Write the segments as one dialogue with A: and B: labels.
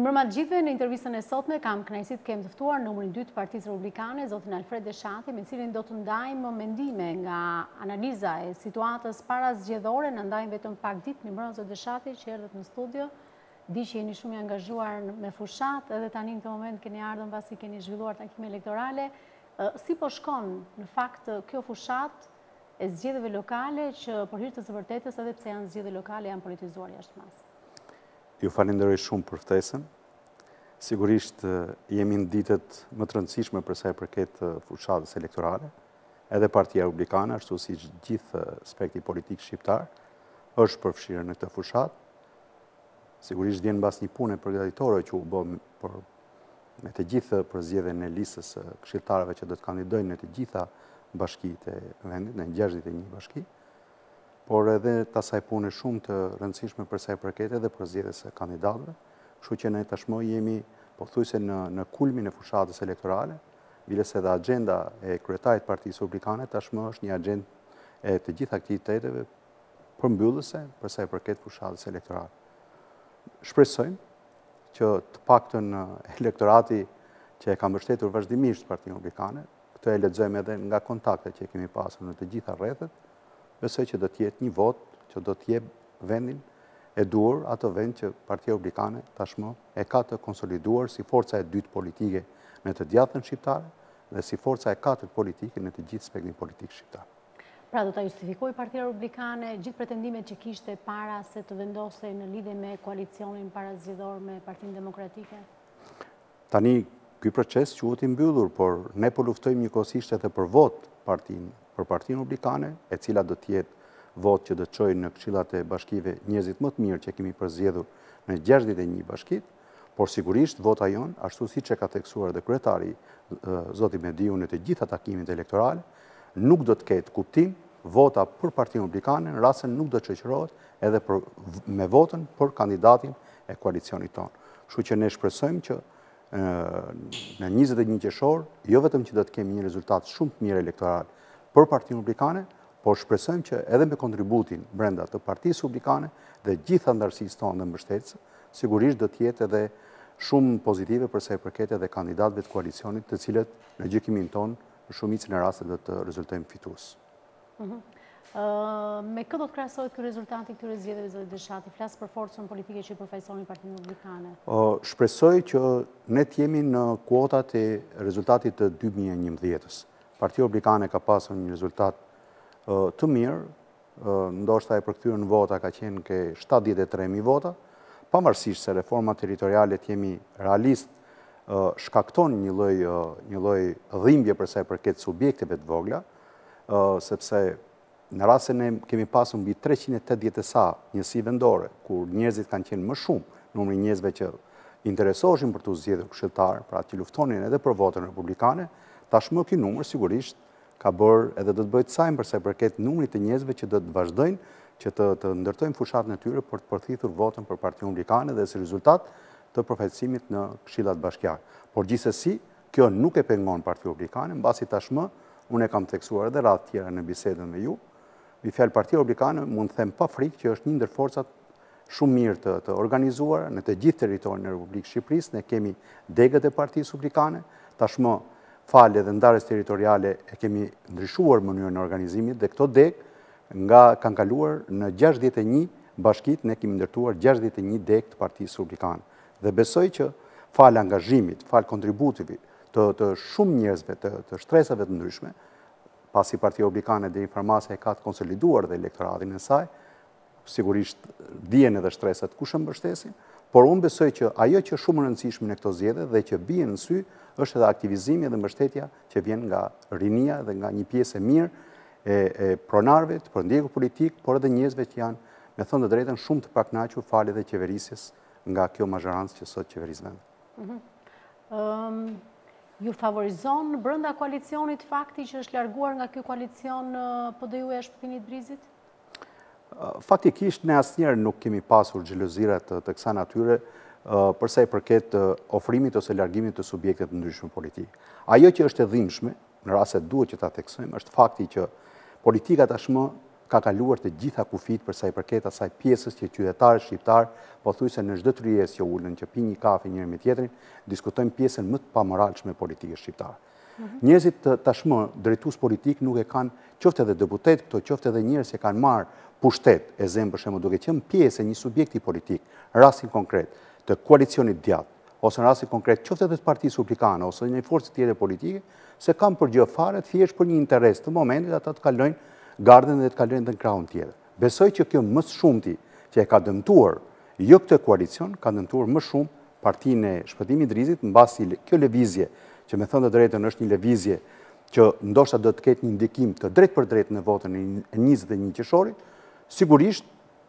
A: Mirëmbrëma të gjithëve, në intervistën e sotme kam kënaqësinë të kem të ftuar numrin 2 të Partisë Republikane, zotin Alfred Deshati, me cilin do të ndajmë mendime nga analiza e situatës parazgjedhore. Në ndajmë vetëm pak ditë. Mirëmbrëma zot Deshati, që erdhët në studio. Di që jeni shumë i angazhuar me fushat, edhe tani në këtë moment keni ardhur pasi keni zhvilluar takime elektorale. Si po shkon në fakt kjo fushat e zgjedhjeve lokale, që për hir të së vërtetës, edhe pse janë zgjedhje lokale, janë politizuar jashtë mas?
B: Ju falenderoj shumë për ftesën. Sigurisht jemi në ditët më të rëndësishme për sa i përket fushatës elektorale. Edhe Partia Republikane, ashtu si gjithë aspekti politik shqiptar, është përfshirë në këtë fushat. Sigurisht vjen mbas një pune përgatitore që u bë me të gjithë përzgjedhjen e listës së këshilltarëve që do të kandidojnë në të gjitha bashkitë e vendit, në 61 bashki, por edhe tasaj pune shumë të rëndësishme për sa i përket edhe përzgjedhjes së kandidatëve. Kështu që ne tashmë jemi pothuajse në kulmin e fushatës elektorale, biles edhe agenda e kryetarit të Partisë Republikane tashmë është një agendë e të gjithë aktiviteteve përmbyllëse për sa i përket fushatës elektorale. Shpresojmë që të paktën elektorati që e ka mbështetur vazhdimisht Partinë Republikane, këtë e lexojmë edhe nga kontaktet që kemi pasur në të gjitha rrethet, besoj që do të jetë një vot që do të jep vendin e duhur, ato vend që Partia Republikane tashmë e ka të konsoliduar si forca e dytë politike në të djathtën shqiptare dhe si forca e katërt politike në të gjithë spektrin politik shqiptar.
A: Pra do ta justifikoj Partia Republikane gjithë pretendimet që kishte para se të vendosej në lidhje me koalicionin parazgjedhor me Partinë Demokratike?
B: Tani ky proces quhet i mbyllur, por ne po luftojmë njëkohësisht edhe për vot për Partinë Republikane, e cila do të jetë vot që do të çojë në këshillat e bashkive njerëzit më të mirë që kemi përzgjedhur në 61 bashkit, por sigurisht vota jon, ashtu siç e ka theksuar edhe kryetari zoti Mediu në të gjitha takimet elektorale, nuk do të ketë kuptim vota për Partinë Republikane në rast se nuk do të shoqërohet edhe me votën për kandidatin e koalicionit tonë. Kështu që ne shpresojmë që në 21 qershor, jo vetëm që do të kemi një rezultat shumë të mirë elektoral për Partinë Republikane, por shpresojmë që edhe me kontributin brenda të Partisë Republikane dhe gjithë anëtarësisë tonë dhe mbështetëse, sigurisht do të jetë edhe shumë pozitive për sa i përket edhe kandidatëve të koalicionit, të cilët në gjykimin tonë në shumicën e rasteve do të rezultojmë fitues.
A: Me këtë do të krahasohet ky rezultati i këtyre zgjedhjeve, zoti Deshati, flas për forcën politike që përfaqësoni Partinë Republikane?
B: Shpresoj që ne të jemi në kuotat e rezultatit të 2011-s. Partia Republikane ka pasur një rezultat të mirë, ndoshta e përkthyer në vota ka qenë ke 73.000 vota, pavarësisht se reforma territoriale, të jemi realist, shkakton një lloj dhimbje për sa i përket subjekteve të vogla, sepse në rast se ne kemi pasur mbi 380 e sa njësi vendore, kur njerëzit kanë qenë më shumë, numri njerëzve që interesoheshin për të zgjedhur këshilltar, pra që luftonin edhe për votën republikane, tashmë ky numër sigurisht ka bërë edhe do të bëjë të sajmë për sa i përket numrit të njerëzve që do të vazhdojnë që të ndërtojnë fushatën e tyre për të përthithur votën për Partinë Republikane dhe si rezultat të përfaqësimit në këshillat bashkiake. Por gjithsesi, kjo nuk e pengon Partinë Republikane, mbasi tashmë unë e kam theksuar edhe radhë tjera në bisedën me ju. Me fjalë, Partia Republikane mund të them pa frikë që është një ndër forcat shumë mirë të organizuara në të gjithë territorin e Republikës Shqipërisë. Ne kemi degët e Partisë Republikane, tashmë falë edhe ndarjes territoriale e kemi ndryshuar mënyrën e organizimit dhe këto degë nga kanë kaluar në 61 bashkit, ne kemi ndërtuar 61 degë të Partisë Republikane. Dhe besoj që falë angazhimit, falë kontributivit të shumë njerëzve, të shtresave të ndryshme, pasi Partia Republikane dhe informasia e ka të konsoliduar dhe elektoratin e saj, sigurisht dijen edhe shtresat kush e mbështesin, por unë besoj që ajo që shumë rëndësishme në këto zgjedhje dhe që bie në sy është edhe aktivizimi dhe mbështetja që vjen nga rinia dhe nga një pjesë e mirë e pronarëve të përndjekur politik, por edhe njerëzve që janë, me thënë të drejtën, shumë të pakënaqur falë edhe qeverisjes nga kjo mazhorancë që sot qeveris vend.
A: Ju favorizon brenda koalicionit fakti që është larguar nga ky koalicion PD-ju-ja Shpëtimit Brizit?
B: Faktikisht ne asnjëherë nuk kemi pasur xhelozira të kësaj natyre përsa i përket ofrimit ose largimit të subjektet të ndryshme politik. Ajo që është e dhimbshme, në rast se duhet që ta theksojmë, është fakti që politika tashmë ka kaluar të gjitha kufit për sa i përket asaj pjesës që qytetarët shqiptar, pothuajse në çdo tryezë që ulën që pinë një kafe njëri me tjetrin, diskutojnë pjesën më të pamoralshme politike shqiptare. Njerëzit tashmë drejtues politik nuk e kanë, qoftë edhe deputet këto, qoftë edhe njerëz që kanë marrë pushtet, e zem për shembull duke qenë pjesë e një subjekti politik, në rastin konkret të koalicionit djathtë, ose në rastin konkret qoftë edhe të Partisë Republikane ose një forcë tjetër politike, se kanë për gjë fare thjesht për një interes të momentit ata të kalojnë gardën dhe të kalojnë në krahun tjetër. Besoj që kjo më shumti që e ka dëmtuar jo këtë koalicion, ka dëmtuar më shumë Partinë e Shpëtimit Drizit, mbasi kjo lëvizje, që me thënë të drejtën është një lëvizje që ndoshta do të ketë një ndikim të drejt për drejt në votën e 21 qershorit, sigurisht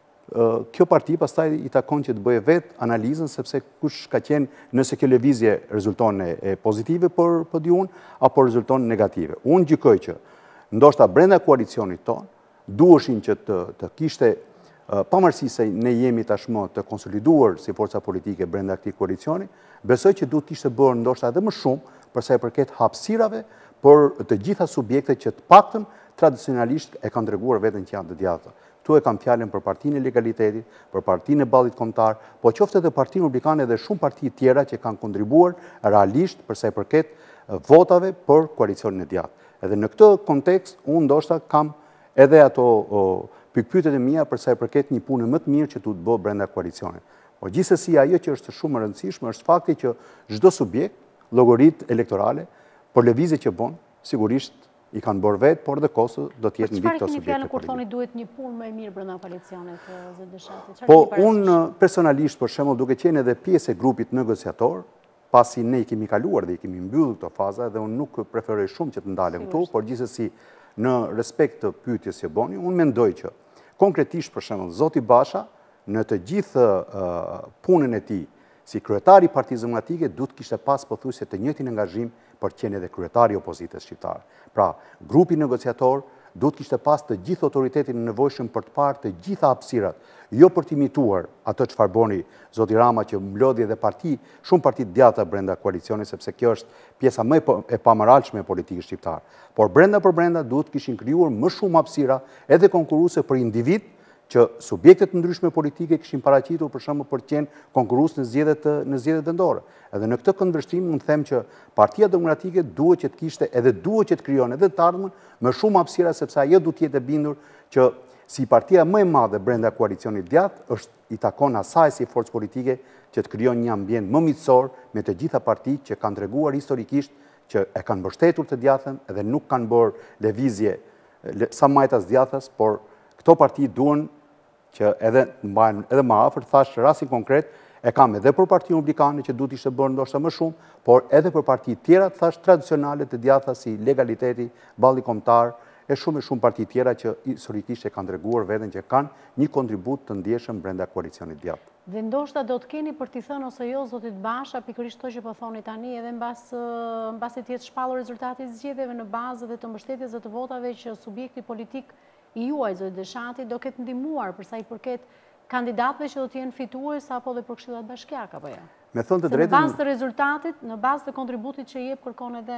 B: kjo parti pastaj i takon që të bëjë vetë analizën, sepse kush ka qenë nëse kjo lëvizje rezulton e pozitive për diun, apo rezulton negative. Unë gjykoj që ndoshta brenda koalicionit tonë, duheshin që të kishte, pavarësisht se ne jemi tashmë të konsoliduar si forca politike brenda këtij koalicioni, besoj që duhet ishte bërë ndoshta edhe më shumë për sa i përket hapësirave për të gjitha subjektet që të paktën tradicionalisht e kanë treguar veten që janë të djathta. Tu e kam fjalën për Partinë e Legalitetit, për Partinë e Ballit Kombëtar, po qoftë edhe Partinë Republikane dhe shumë parti tjera që kanë kontribuar realisht për sa i përket votave për koalicionin e djathtë. Edhe në këtë kontekst, unë ndoshta kam edhe ato pikpyetjet e mia për sa i përket një pune më të mirë që duhet bëhet brenda koalicionit. Po gjithsesi ajo që është shumë e rëndësishme është fakti që çdo subjekt, llogaritë elektorale, për lëvizjet që bën, sigurisht i kanë bërë vetë, por dhe kostë do të jetë mbi këto subjekte.
A: Çfarë keni fjalën kur thoni duhet një punë më e mirë brenda koalicionit, zot Deshati?
B: Po unë personalisht për shembull duke qenë edhe pjesë e grupit negociator, pasi ne i kemi kaluar dhe i kemi mbyllur këto faza dhe unë nuk preferoj shumë që të ndalem këtu, por gjithsesi në respekt të pyetjes që bëni, unë mendoj që konkretisht për shembull zoti Basha në të gjithë punën e tij si kryetari i Partisë Demokratike duhet kishte pas pothuajse të njëjtin angazhim për të qenë edhe kryetari i opozitës shqiptare. Pra, grupi negociator duhet kishte pas të gjithë autoritetin e nevojshëm për të parë të gjitha hapësirat, jo për të imituar ato çfarë boni zoti Rama që mblodhi edhe shumë parti të djathta brenda koalicionit, sepse kjo është pjesa më e pamoralshme e politikës shqiptare. Por brenda për brenda duhet kishin krijuar më shumë hapësira edhe konkurruese për individ që subjektet ndryshme politike kishin paraqitur për shembull për të qenë konkurrues në zgjedhjet vendore. Edhe në këtë këndvështrim unë them që Partia Demokratike duhet që të kishte edhe duhet që të krijon edhe të ardhmen me shumë hapësira, sepse ajo duhet të jetë e bindur që si partia më e madhe brenda koalicionit djathtë i takon asaj si forcë politike që të krijon një ambient më miqësor me të gjitha partitë që kanë treguar historikisht që e kanë mbështetur të djathtën edhe nuk kanë bërë lëvizje sa majtas djathtas, por këto parti duan që edhe mbajnë edhe më afër, thash rastin konkret e kam edhe për Partinë Republikane që duhet ishte bërë ndoshta më shumë, por edhe për parti tjera thash tradicionale të djathta si Legaliteti, Balli Kombëtar e shumë parti tjera që historikisht e kanë treguar veten që kanë një kontribut të ndjeshëm brenda koalicionit djathtë.
A: Dhe ndoshta do të keni për t'i thënë ose jo zotit Basha, pikërisht to që po thoni tani, edhe mbasi të jetë shpallur rezultati i zgjedhjeve në bazë dhe të mbështetjes dhe të votave që subjekti politik i juaj zot Deshati do ketë ndihmuar për sa i përket kandidatëve që do të jenë fitues apo dhe për këshillat bashkiake apo jo.
B: Me thënë të drejtën,
A: në bazë të rezultatit, në bazë të kontributit që jep kërkon edhe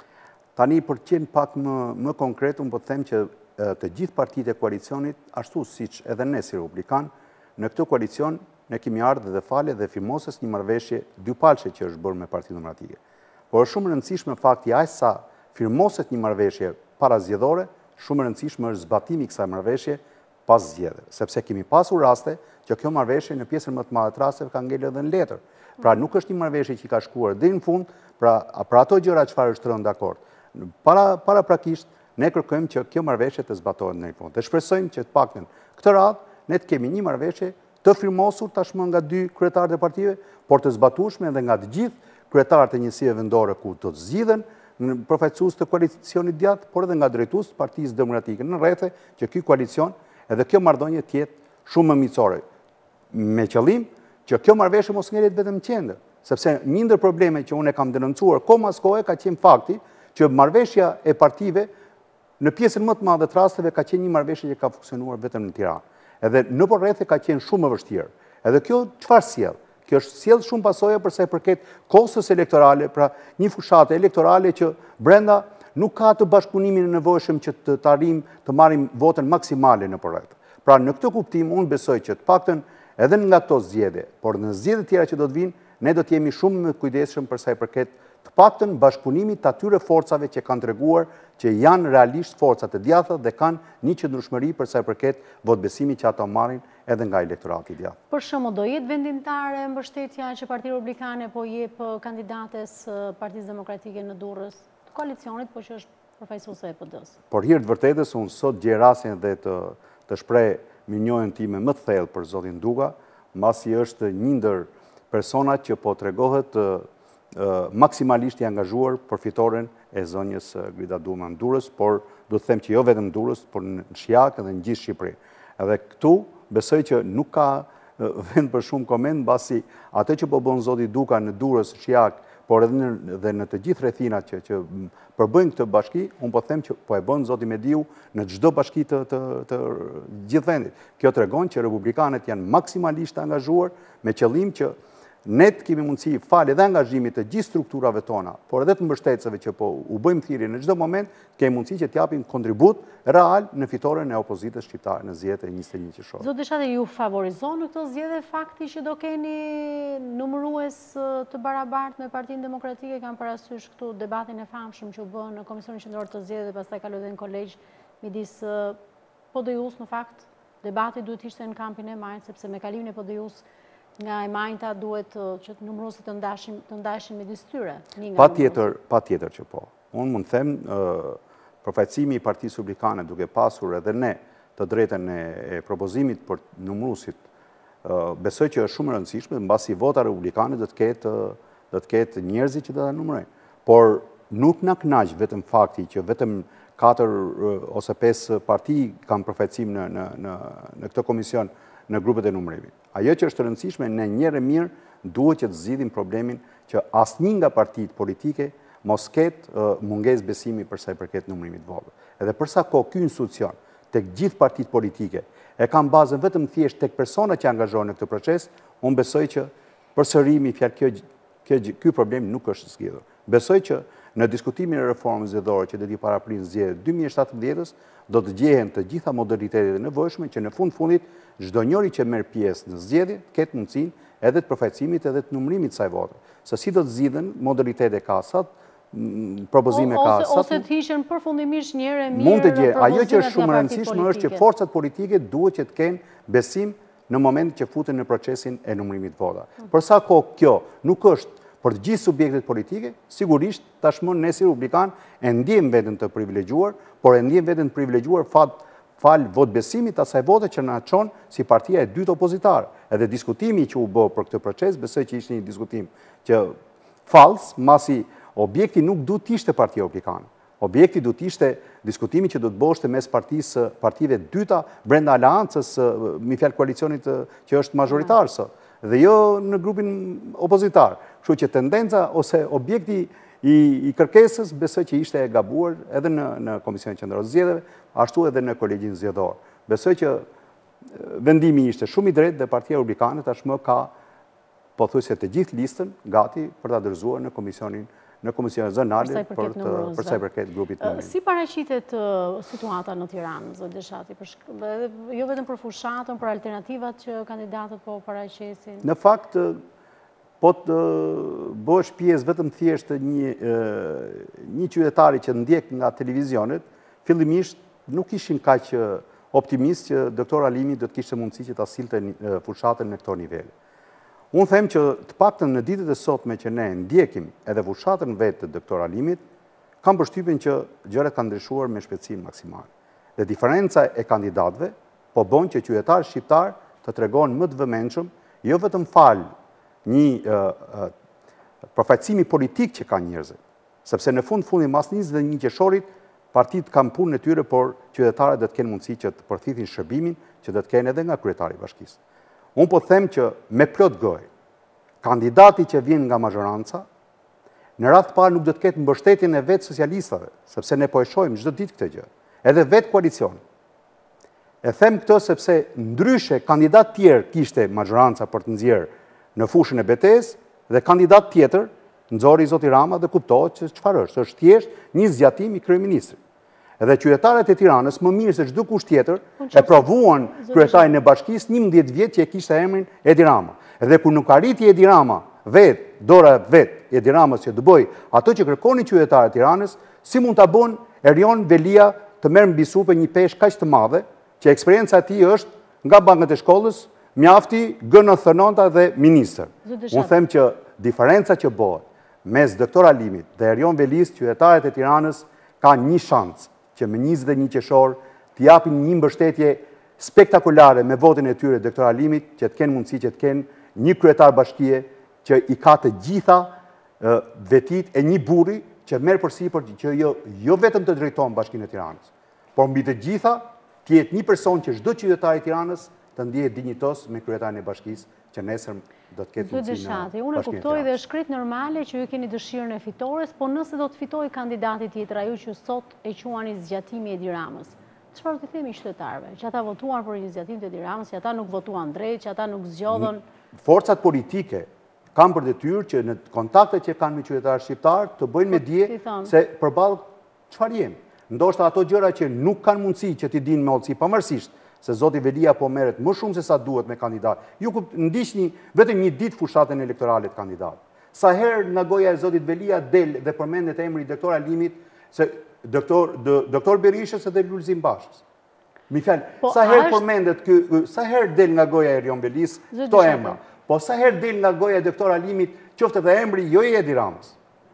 B: tani për të qenë pak më konkret, unë po të them që të gjithë partitë e koalicionit, ashtu siç edhe ne si Republikan, në këtë koalicion ne kemi ardhur dhe fale dhe firmosës një marrëveshje dypalçe që është bërë me Partinë Demokratike. Por është shumë e rëndësishme fakti aq sa firmoset një marrëveshje parazgjedhore, shumë e rëndësishme është zbatimi i kësaj marrëveshje pas zgjedhjeve, sepse kemi pasur raste që kjo marrëveshje në pjesën më të madhe të rasteve ka ngelur edhe në letër. Pra nuk është një marrëveshje që ka shkuar deri në fund, pra ato gjëra çfarë është rënë dakord. Paraprakisht ne kërkojmë që kjo marrëveshje të zbatohet në fund. Dhe shpresojmë që të paktën këtë radhë ne të kemi një marrëveshje të firmosur tashmë nga dy kryetarët e partive, por të zbatueshme edhe nga të gjithë kryetarët e njësive vendore ku do të zgjidhen në përfaqësues të koalicionit djathtë, por edhe nga drejtues të Partisë Demokratike në rrethe që ky koalicion edhe kjo marrëdhënie të jetë shumë më miqësore. Me qëllim që kjo marrëveshje mos ngelet vetëm në qendër, sepse një ndër problemet që unë e kam denoncuar kohë pas kohe ka qenë fakti që marrëveshja e partive në pjesën më të madhe të rasteve ka qenë një marrëveshje që ka funksionuar vetëm në Tiranë. Edhe në rrethe ka qenë shumë më vështirë. Edhe kjo çfarë sjell? Kjo është sjell shumë pasoja për sa i përket kostës elektorale, pra një fushatë elektorale që brenda nuk ka të bashkëpunimin e nevojshëm që të marrim votën maksimale në përreth. Pra në këtë kuptim, unë besoj që të paktën edhe nga këto zgjedhje, por në zgjedhjet tjera që do të vinë, ne do të jemi shumë më kujdesshëm për sa i përket të paktën bashkëpunimit të atyre forcave që kanë treguar që janë realisht forcat e djatha dhe kanë një qëndrueshmëri për sa i përket votbesimit që ato marrin edhe nga elektorati i djathtë.
A: Për shembull, do jetë vendimtare mbështetja që Partia Republikane po jep kandidates Partisë Demokratike në Durrës të koalicionit, po që është përfaqësuese e PD-s.
B: Por hir të vërtetës, unë sot gjej rastin dhe të shpreh mirënjohjen time më të thellë për zotin Duga, mbasi është një ndër personat që po tregohet maksimalisht i angazhuar për fitoren e zonjës Grida Duma në Durrës, por do të them që jo vetëm në Durrës, por në Shijak dhe në gjithë Shqipërinë. Edhe këtu besoj që nuk ka vend për shumë koment, mbasi atë që po bën zoti Duka në Durrës, Shijak, por edhe në të gjithë rrethinat që përbëjnë këtë bashki, unë po them që po e bën zoti Mediu në çdo bashki të gjithë vendit. Kjo tregon që republikanët janë maksimalisht angazhuar me qëllim që ne të kemi mundësi falë edhe angazhimit të gjithë strukturave tona, por edhe të mbështetësve që po u bëjmë thirrje në çdo moment, kemi mundësi që t'japim kontribut real në fitoren e opozitës shqiptare në zgjedhjet e 21 qershor.
A: Zot Deshati, ju favorizon në këto zgjedhje fakti që do keni numërues të barabartë me Partinë Demokratike? Kam parasysh këtu debatin e famshëm që u bë në Komisionin Qendror të Zgjedhjeve dhe pastaj kaloi në kolegj midis PD-jus. Në fakt, debati duhet ishte në kampin e Majt, sepse me kalimin e PD-jus nga e Majta duhet që të numëruesit të ndashin midis tyre.
B: Pa tjetër që po. Unë mund të them, përfaqësimi i Partisë Republikane duke pasur edhe ne të drejtën e propozimit për numëruesit, besoj që është shumë e rëndësishme, mbasi vota republikane do të ketë njerëzit që do ta numërojnë. Por nuk na kënaq vetëm fakti që vetëm 4 ose 5 parti kanë përfaqësim në këtë komision në grupet e numërimit. Ajo që është rëndësishme, ne njëherë mirë duhet që të zgjidhim problemin që asnjë nga partitë politike mos ketë mungesë besimi për sa i përket numërimit votëve. Edhe përsa kohë ky institucion tek gjithë partitë politike e kanë bazën vetëm thjesht tek personat që angazhohen në këtë proces, unë besoj që përsërimi fjalë ky problem nuk është zgjidhur. Besoj që në diskutimin e reformës zgjedhore që do t'i paraprinë zgjedhjet 2017-s, do të gjehen të gjitha modalitetet e nevojshme që në fundit çdo njeri që merr pjesë në zgjedhje ketë mundësinë edhe të përfaqësimit edhe të numërimit të saj vote. Se si do të zgjidhen modalitetet ka sa propozime ka sa
A: ose të hiqen përfundimisht një herë mirë.
B: Mund të gjej. Ajo që është shumë e rëndësishme është që forcat politike duhet që të kenë besim në momentin që futen në procesin e numërimit vota. Për sa kohë kjo nuk është për të gjithë subjektet politike, sigurisht tashmë ne si republikan e ndjejmë veten të privilegjuar, por e ndjejmë veten të privilegjuar fal votbesimit asaj vote që na çon si partia e dytë opozitare. Edhe diskutimi që u bë për këtë proces, besoj që ishte një diskutim që fals, masi objekti nuk duhet të ishte Partia Republikane. Objekti duhet të ishte diskutimi që do të bëhej mes partive dyta brenda aleancës, me fjalë koalicionit që është mazhoritar sot, dhe jo në grupin opozitar. Kështu që tendenca ose objekti i kërkesës besoj që ishte e gabuar edhe në Komisionin Qendror të Zgjedhjeve, ashtu edhe në kolegjin zgjedhor. Besoj që vendimi ishte shumë i drejtë dhe Partia Republikane tashmë ka pothuajse të gjithë listën gati për ta dorëzuar në komisionin zonale për sa i përket grupit të numërimit.
A: Si paraqitet situata në Tiranë, zot Deshati, jo vetëm për fushatën, për alternativat që kandidatët po paraqesin?
B: Në fakt, po të bësh pjesë vetëm thjesht një qytetari që ndjek nga televizionet, fillimisht nuk ishin kaq optimist që doktor Alimi do të kishte mundësi që ta sillte fushatën në këto nivele. Unë them që të paktën në ditët e sotme që ne ndjekim edhe fushatën vetë të doktor Alimit, kam përshtypjen që gjërat kanë ndryshuar me shpejtësinë maksimale. Dhe diferenca e kandidatëve po bën që qytetarët shqiptar të tregojnë më të vëmendshëm, jo vetëm fal një përfaqësimi politik që kanë njerëzit, sepse në fundi mas 21 qershorit partitë kanë punën e tyre, por qytetarët do të kenë mundësi që të përfithin shërbimin që do të kenë edhe nga kryetari i bashkisë. Unë po them që me plot gojë, kandidati që vjen nga mazhoranca, në radhë të parë nuk do të ketë mbështetjen e vetë socialistave, sepse ne po e shohim çdo ditë këtë gjë, edhe vetë koalicioni. E them këtë sepse ndryshe kandidat tjerë kishte mazhoranca për të nxjerrë në fushën e betejës dhe kandidat tjetër nxori zoti Rama dhe kuptohet që çfarë është. Është thjesht një zgjatim i kryeministrit. Edhe qytetarët e Tiranës, më mirë se çdo kusht tjetër, e provuan kryetarin e bashkisë 11 vjet që e kishte emrin Edi Rama. Edhe kur nuk arriti Edi Rama dora Edi Ramës që të bëj ato që kërkonin qytetarët e Tiranës, si mund ta bën Erion Velia të merr mbi supe një peshë kaq të madhe, që eksperjenca e tij është nga bankët e shkollës, mjafti G99 dhe ministër. Unë them që diferenca që bëhet mes doktor Alimit dhe Erion Velis, qytetarët e Tiranës ka një shans që me 21 qershor të japin një mbështetje spektakolare me votin e tyre doktor Alimit, që të kenë mundësi që të kenë një kryetar bashkie që i ka të gjitha vetit e një burri që merr përsipër që jo vetëm të drejton Bashkinë e Tiranës, por mbi të gjitha të jetë një person që çdo qytetar i Tiranës të ndihet dinjitos me kryetarin e bashkisë që nesër do të ketë mundësi.
A: Deshati, unë e kuptoj dhe është krejt normale që ju keni dëshirën e fitores, por nëse do të fitojë kandidati tjetër, ajo që sot e quani zgjatimi i Edi Ramës, çfarë do t'i themi qytetarëve? Që ata votuan për një zgjatim të Edi Ramës, që ata nuk votuan drejt, që ata nuk zgjodhen.
B: Forcat politike kanë për detyrë që në kontaktet që kanë me qytetarë shqiptar të bëjnë me dije se përballë çfarë jemi. Ndoshta ato gjëra që nuk kanë mundësi që t'i dinë me hollësi, pavarësisht se zoti Velia po merret më shumë se sa duhet me kandidat. Ju ndiqni vetëm një ditë fushatën elektorale të kandidat. Sa herë nga goja e zotit Velia del dhe përmendet emri doktor Alimit, se doktor Berishës dhe Lulzim Bashës. Mi fjalë, sa herë përmendet sa herë del nga goja e Erion Velis këto emra. Po sa herë del nga goja e doktor Alimit, qoftë edhe emri jo i Edi Ramës,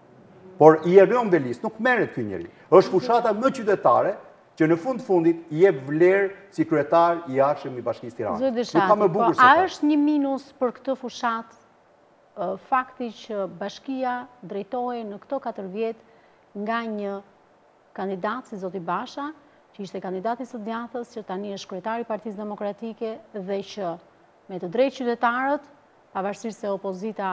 B: por i Erion Velis, nuk merret ky njeri. Është fushata më qytetare që në fundit i jep vlerë si kryetar i jashtëm i Bashkisë Tiranës. Nuk ka më bukur se
A: a është një minus për këtë fushat fakti që bashkia drejtohej në këto 4 vjet nga një kandidat si zoti Basha, që ishte kandidati së djathtës, që tani është kryetari i Partisë Demokratike dhe që me të drejtë qytetarët, pavarësisht se opozita,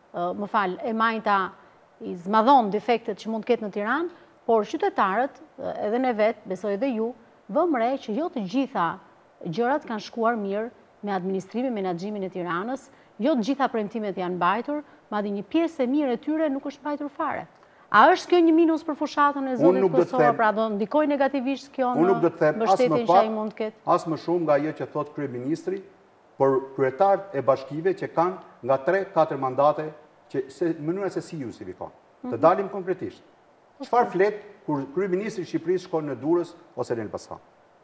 A: e majta i zmadhon defektet që mund të ketë në Tiranë, por qytetarët, edhe ne vetë, besoj edhe ju, vëmë re që jo të gjitha gjërat kanë shkuar mirë me administrimin, menaxhimin e Tiranës, jo të gjitha premtimet janë mbajtur, madje një pjesë e mirë e tyre nuk është mbajtur fare. A është kjo një minus për fushatën e zotit Kosovë, pra do ndikoj negativisht kjo në mbështetjen që ai mund të ketë?
B: As më shumë nga ajo që thot kryeministri, por kryetarët e bashkive që kanë nga 3-4 mandate, mënyra se si justifikon. Të dalim konkretisht. Çfarë flet kur kryeministri i Shqipërisë shkon në Durrës ose në Elbasan?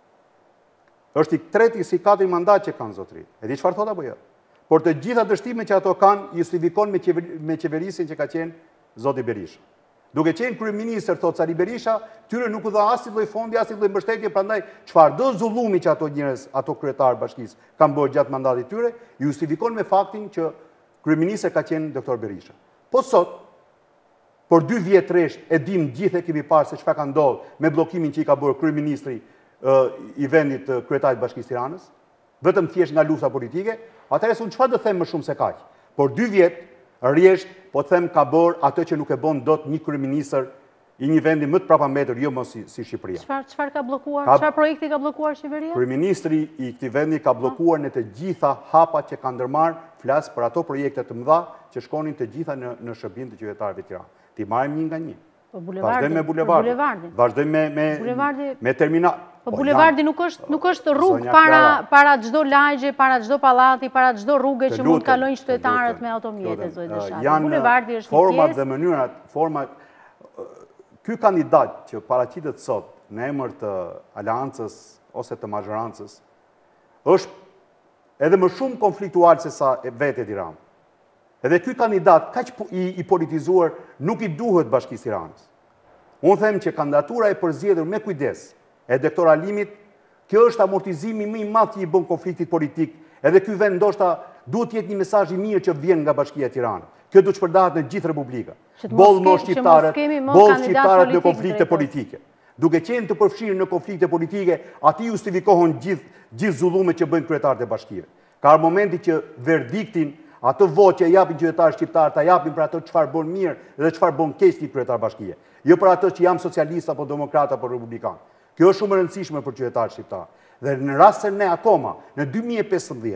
B: Është i treti si 4 mandat që kanë zotëri. E di çfarë thot apo jo? Por të gjitha dështimet që ato kanë justifikon me qeverisin që ka qenë zoti Berisha. Duke qenë kryeministër, thot Sali Berisha, tyre nuk u dha asnjë lloj fondi, asnjë lloj mbështetje, prandaj çfarëdo zullumi që ato njerëz, ato kryetarë bashkisë kanë bërë gjatë mandatit tyre, justifikon me faktin që kryeministër ka qenë doktor Berisha. Po sot, por 2 vjet rresht e dim gjithë e kemi parë se çfarë ka ndodhur me bllokimin që i ka bërë kryeministri i vendit kryetarit Bashkisë Tiranës, vetëm thjesht nga lufta politike, atëherë unë çfarë do them më shumë se kaq. Por 2 vjet rresht, po them ka bërë atë që nuk e bën dot një kryeministër i një vendi më të prapambetur, jo më si Shqipëria.
A: Çfarë ka bllokuar? Çfarë projekti ka bllokuar qeveria?
B: Kryeministri i këtij vendi ka bllokuar në të gjitha hapat që ka ndërmarr, flas për ato projekte të mëdha që shkonin të gjitha në shërbim të qytetarëve të Tiranës. Ti marrim një nga një. Vazhdojmë me bulevardin. Vazhdojmë me terminal.
A: Po bulevardi nuk është rrugë para çdo lagje, para çdo pallati, para çdo rruge që mund kalojnë qytetarët me automjete, zoti Deshati. Bulevardi është një pjesë.
B: Format dhe mënyrat, ky kandidat që paraqitet sot në emër të aleancës ose të mazhorancës është edhe më shumë konfliktual se sa vetë Edi Rama. Edhe ky kandidat kaq i politizuar nuk i duhet Bashkisë Tiranës. Unë them që kandidatura e përzgjedhur me kujdes e doktor Alimit, kjo është amortizimi më i madh që i bën konfliktit politik, edhe ky vend ndoshta duhet të jetë një mesazh i mirë që vjen nga Bashkia e Tiranës. Kjo duhet të shpërndahet në gjithë Republikën. Bollë shqiptarët në konflikte politike. Duke qenë të përfshirë në konflikte politike, aty justifikohen gjithë zullumet që bëjnë kryetarët e bashkive. Ka momenti që verdiktin, ato votë që japin qytetarët shqiptarë, ta japin për ato çfarë bën mirë dhe çfarë bën keq një kryetar bashkie. Jo për ato që jam socialist apo demokrat apo republikan. Kjo është shumë e rëndësishme për qytetarët shqiptarë. Dhe në rast se ne akoma në 2015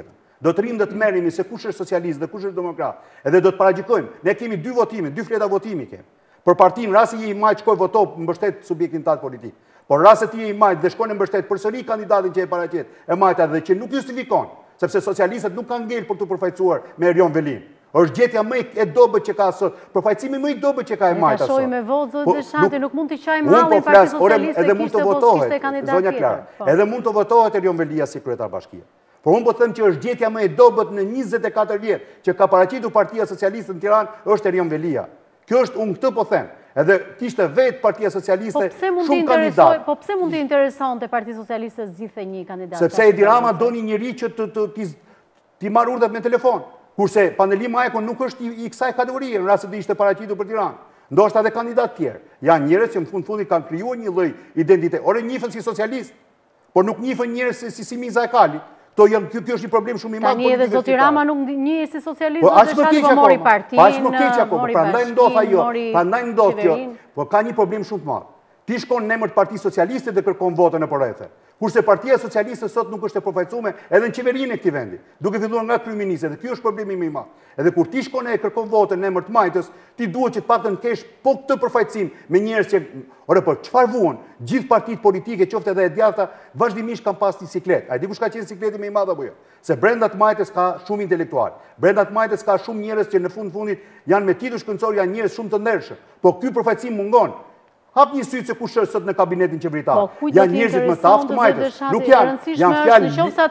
B: do të rrim dhe të merremi se kush është socialist dhe kush është demokrat, edhe do të paragjykojmë. Ne kemi 2 votime, 2 fleta votimi kemi. Për partinë, rasti je i majt shkoj voto mbështet subjektin tat politik. Por rasti ti je i majt dhe shkon e mbështet përsëri kandidatin që e paraqet, e majta dhe që nuk justifikon, sepse socialistët nuk kanë ngel për të përfaqësuar me Erion Velin. Është gjetja më e dobët që ka sot, përfaqësimi më i dobët që ka e majta sot.
A: Ne me votë zot Deshati, nuk mund t'i qajmë hallin Partisë Socialiste,
B: edhe mund të votohet, zonja Klara, edhe mund të votohet Erion Velia si kryetar bashkie. Por unë po them që është gjetja më e dobët në 24 vjet që ka paraqitur Partia Socialiste në Tiranë është Erion Velia. Kjo është, unë këtë po them. Edhe kishte vetë Partia Socialiste shumë kandidat.
A: Po pse mund të interesonte Partia Socialiste zgjidhte një kandidat?
B: Sepse Edi Rama doni njëri që t'i marrë urdhët me telefon. Kurse Paneli Majko nuk është i kësaj kategorie në rast se ishte paraqitur për Tiranë. Ndoshta edhe kandidat tjerë. Janë njerëz që në fundit kanë krijuar një lloj identiteti. Ore njihen si socialist, por nuk njihen njerëz si Miza e Kalit. Ky është një problem shumë i madh.
A: Tani edhe zoti Rama nuk njihet si socialist, Deshati po mori partinë.
B: Aq më keq akoma. Prandaj ndodh ajo. Prandaj ndodh kjo. Po ka një problem shumë të madh. Ti shkon në emër të Partisë Socialiste dhe kërkon votën e porrethe. Kurse Partia Socialiste sot nuk është e përfaqësuar edhe në qeverinë e këtij vendi, duke filluar nga kryeministri, dhe ky është problemi më i madh. Edhe kur ti shkon e kërkon votën në emër të majtës, ti duhet që të paktën kesh po këtë përfaqësim me njerëz që, ore po, çfarë vuan? Gjithë partitë politike, qoftë edhe e djathta, vazhdimisht kanë pas një siklet. A di kush ka qenë sikleti më i madh apo jo? Se brenda të majtës ka shumë intelektual. Brenda të majtës ka shumë njerëz që në fundit janë me titull shkencor, janë njerëz shumë të ndershëm. Po ky përfaqësim mungon. Hap një sytë se kush është sot në kabinetin qeveritar. Janë njerëzit më të aftë të majtës. Nuk janë fjalë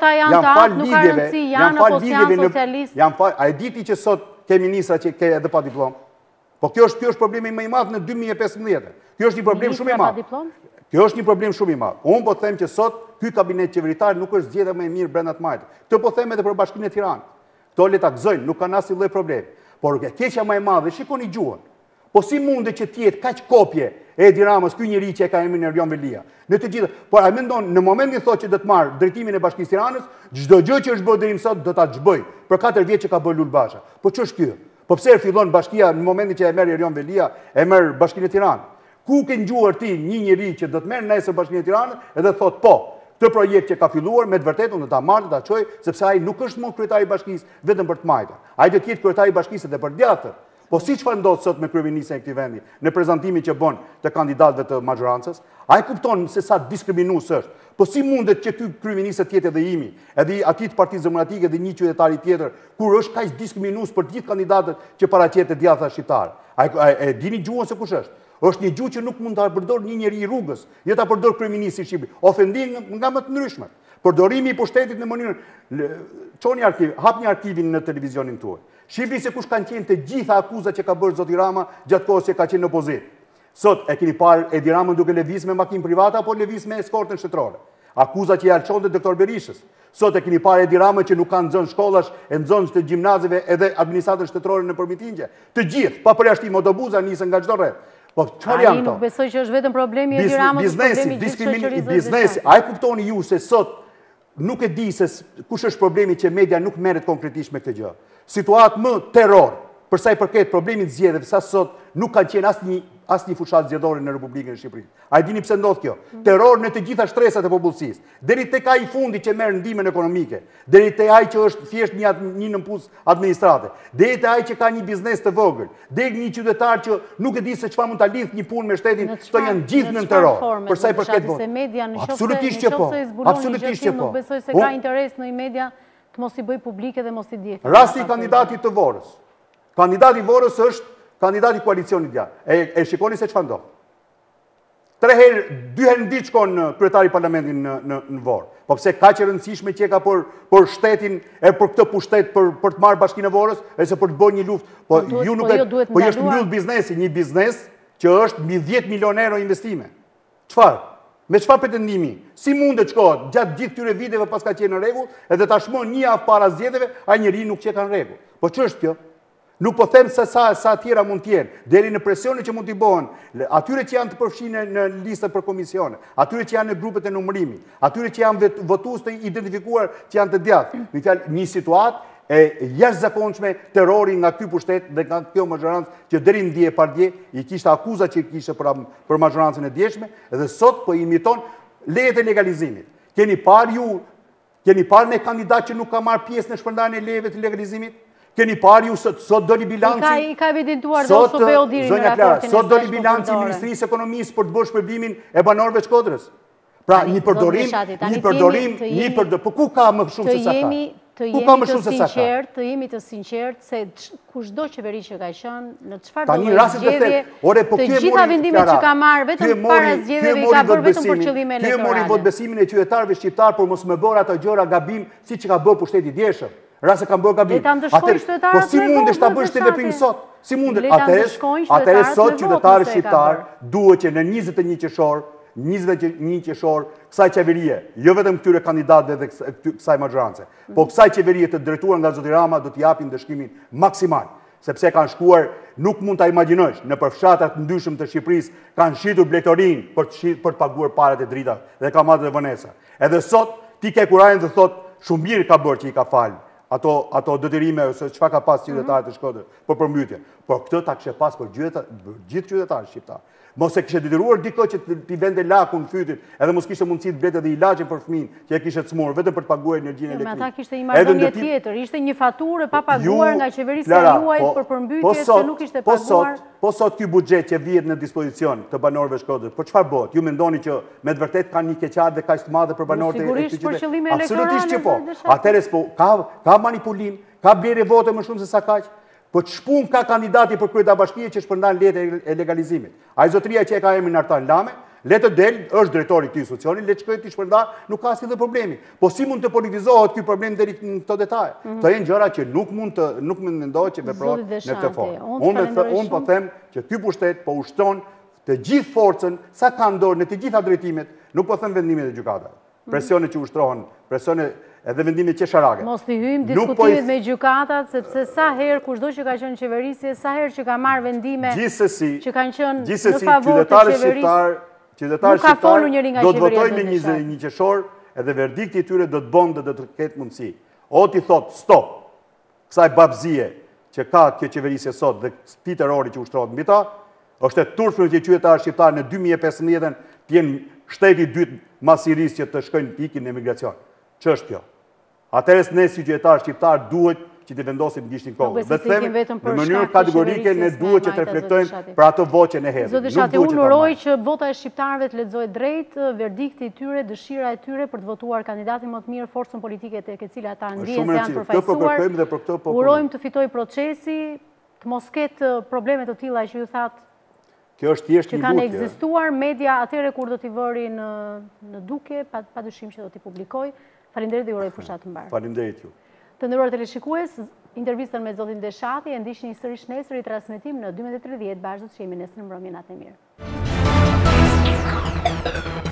B: lidhjeve, a e diti që sot ke ministra që ke edhe pa diplomë? Po kjo është problemi më i madh në 2015. Kjo është një problem shumë i madh. Kjo është një problem shumë i madh. Unë po them që sot ky kabinet qeveritar nuk është zgjedhja më e mirë brenda të majtës. Këtë po them edhe për Bashkinë e Tiranës. Kto le ta gëzojnë, nuk kanë asnjë lloj problemi. Por keqja më e madhe, shikoni gjuhën. Po si mundet që të jetë kaq kopje e Edi Ramës, ky njeri që e ka emrin Erion Velia? Në të gjitha, por a mendon në momentin thotë që do të marr drejtimin e Bashkisë Tiranës, çdo gjë që është bërë deri më sot do ta çbëj. Për 4 vjet që ka bërë Lul Basha. Po ç'është ky? Po pse fillon bashkia në momentin që e merr Erion Velia, e merr Bashkinë e Tiranës? Ku ke ngjuar ti një njeri që do të merr nesër Bashkinë e Tiranës edhe thotë po, këtë projekt që ka filluar me të vërtetë unë do ta marr, do ta çoj, sepse ai nuk është më kryetari i bashkisë vetëm për të majtën. Ai do të jetë kryetari i bashkisë edhe për djathtët. Po si çfarë ndodh sot me kryeministrin e këtij vendi, në prezantimin që bën të kandidatëve të majorancës, ai kupton se sa diskriminues është. Po si mundet që ky kryeminist të jetë edhe imi, edhe aty të Partisë Demokratike dhe një qytetari tjetër, kur është kaq diskriminues për të gjithë kandidatët që paraqet të djathta shqiptar? E dini gjuhën se kush është? Është një gjuhë që nuk mund ta përdor një njeri i rrugës, jo ta përdor kryeministri i Shqipërisë. Ofendim nga më të ndryshme. Përdorimi i pushtetit në mënyrë çoni arkiv, hapni arkivin në televizionin tuaj. Shihni se kush kanë qenë të gjitha akuzat që ka bërë zoti Rama gjatë kohës që ka qenë në opozitë. Sot e keni parë Edi Ramën duke lëviz me makinë private apo lëviz me eskortën shtetërore. Akuzat që ja çonte doktor Berishës. Sot e keni parë Edi Ramën që nuk ka nxënë shkollash, e nxënë të gjimnazeve edhe administratën shtetërore në përmitingje. Të gjithë, pa përjashtim autobusa nisën nga çdo rreth. Po çfarë janë këto?
A: Nuk besoj që është vetëm problemi i Edi Ramës, problemi i gjithë shoqërisë.
B: Biznesi, a e kuptoni ju se sot nuk e di se kush është problemi që media nuk merret konkretisht me këtë gjë. Situatë më terror, për sa i përket problemit zgjedhjeve, sa sot nuk kanë qenë asnjë fushat zgjedhore në Republikën e Shqipërisë. A e dini pse ndodh kjo? Terror në të gjitha shtresat e popullsisë, deri tek ai fundi që merr ndihmën ekonomike, deri tek ai që është thjesht një nëmpus administrate, deri tek ai që ka një biznes të vogël, deri një qytetar që nuk e di se çfarë mund ta lidh një punë me shtetin, këto janë gjithë në terror. Për sa i përket votës. Absolutisht që po. Absolutisht që po.
A: Nuk besoj se ka interes në media të mos i bëj publike dhe mos i di.
B: Rasti i kandidatit të Vorës. Kandidati i Vorës është kandidati i koalicionit djathtë. E shikoni se çfarë ndodh. 2 herë në ditë shkon kryetari i parlamentit në Vorë. Po pse kaq e rëndësishme që ka për shtetin e për këtë pushtet për të marrë Bashkinë e Vorës, ose për të bërë një luftë. Po ju nuk e po është mbyll biznesi, një biznes që është mbi 10 milionë euro investime. Çfarë? Me çfarë pretendimi? Si mundet shkohet gjatë gjithë këtyre viteve pas ka qenë në rregull, edhe tashmë një javë para zgjedhjeve ai njeriu nuk qe ka në rregull. Po ç'është kjo? Nuk po them se sa tjera mund të jenë, deri në presionet që mund t'i bëhen, atyre që janë të përfshirë në listë për komisione, atyre që janë në grupet e numërimit, atyre që janë votues të identifikuar që janë të djathtë. Me fjalë, një situatë e jashtëzakonshme terrori nga ky pushtet dhe nga kjo majorancë që deri në dje par dje i kishte akuzat që kishte për majorancën e djeshme, dhe sot po imiton lejet e legalizimit. Keni parë ju Keni parë një kandidat që nuk ka marrë pjesë në shpërndarjen e lejeve të legalizimit? Keni parë ju sot doli bilanci?
A: I ka evidentuar dhe ose Beodiri në raportin e
B: sot doli bilanci i Ministrisë së Ekonomisë për të bërë shpërblimin e banorëve të Shkodrës. Pra, një përdorim, po ku ka më shumë se sa ka?
A: Të jemi të sinqert se kushdo qeveri që ka qenë në çfarë do lloj zgjedhje, të gjitha vendimet që ka marrë vetëm para zgjedhjeve i ka bërë vetëm për qëllime elektorale.
B: Ky mori vot besimin e qytetarëve shqiptar por mos më bërë ato gjëra gabim siç ka bërë pushteti i djeshëm. Rase kanë bërë gabim. Po si mundesh ta bësh këtë veprim sot? Si mundet? Atëherë sot qytetarët shqiptar duhet që në 21 qershor 21 qershor kësaj qeverie, jo vetëm këtyre kandidatëve dhe kësaj majorancë, po kësaj qeverie të drejtuar nga zoti Rama do t'i japin dëshkimin maksimal, sepse kanë shkuar, nuk mund ta imagjinosh, në përfshatrat të ndryshëm të Shqipërisë kanë shitur blegtorin për të paguar parat e drita dhe kamatet e vonesa. Edhe sot ti ke kurajin dhe thot shumë mirë ka bërë që i ka falë ato detyrime ose çfarë ka pas qytetarët të Shkodrës për përmbytje. Por këtë ta kishte pas për gjithë qytetarët shqiptar. Mos e kishte detyruar diko që t'i vende lakun fytit, edhe mos kishte mundësi të blete edhe ilaçe për fëmijën që e kishte cmur vetëm për të paguar energjinë elektrike.
A: Ata kishte një marrëdhënie tjetër, ishte një faturë pa paguar nga qeverisja juaj për përmbytje që nuk ishte paguar.
B: Po sot ky buxhet që vjet në dispozicion të banorëve Shkodrës, po çfarë bëhet? Ju mendoni që me të vërtet kanë një keqardhë dhe kaq të madhe për banorët e
A: Sigurisht për qëllime elektorale.
B: Absolutisht që po. Atëherë po ka manipulim, ka blerje vote më shumë se sa kaq. Po të shpun ka kandidati për kryetabashkie që shpërndan letë e legalizimit. A i zotria që e ka emrin Artan Lame, letë del, është drejtori këtij institucioni, letë shkojë të shpërndan, nuk ka asnjë problemi. Po si mund të politizohet ky problem deri në këto detaje? Këto janë gjëra që nuk mund mendohet që veprohet në këtë formë. Unë po them që ky pushtet po ushtron të gjithë forcën sa ka në dorë në të gjitha drejtimet, nuk po them vendimet e gjykatave. Presione që ushtrohen, presione edhe vendimet qesharake.
A: Mos t'i hyjmë diskutimet me gjykatat, sepse sa herë kushdo që ka qenë qeverisje, sa herë që ka marrë vendime që kanë qenë në favor të qeverisë, nuk ka folur njëri nga qeveria.
B: Do të votojnë në 21 qershor, edhe verdikti i tyre do të bëndë dhe do të ketë mundësi. O ti thot stop, kësaj babëzie që ka kjo qeverisje sot dhe ti terrori që ushtrohet mbi ta, është e turpshme që qytetarët shqiptar në 2015 të jenë shteti i dytë mas Sirisë që të shkojnë pikin në emigracion. Ç'është kjo? Atëherë ne si qytetarë shqiptar duhet që të vendosim gishtin kohën. Dhe them në mënyrë kategorike ne duhet që të reflektojmë për ato voqe në hedhje.
A: Zoti Deshati, unë uroj që vota e shqiptarëve të lexohet drejt, verdikti i tyre, dëshira e tyre për të votuar kandidatin më të mirë, forcën politike tek e cila ata ndihen se janë përfaqësuar. Urojmë të fitojë procesi, të mos ketë probleme të tilla që ju thatë që kanë ekzistuar. Media atëherë kur do t'i vëri në duke, padyshim që do t'i publikoj. Faleminderit dhe uroj fushat të mbar.
B: Faleminderit ju.
A: Të nderuar teleshikues, intervistën me zotin Deshati e ndiqni sërish nesër i transmetim në 12:30 bashkë do të jemi nesër në mbrëmjen atë mirë.